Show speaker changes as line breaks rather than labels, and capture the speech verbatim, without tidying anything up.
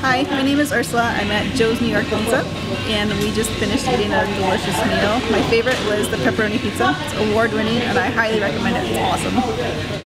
Hi, my name is Ursula. I'm at Joe's New York Pizza, and we just finished eating a delicious meal. My favorite was the pepperoni pizza. It's award-winning, and I highly recommend it. It's awesome.